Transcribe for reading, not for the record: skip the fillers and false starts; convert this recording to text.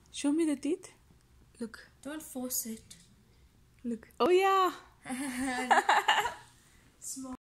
Show me the teeth. Look. Don't force it. Look. Oh yeah. Small.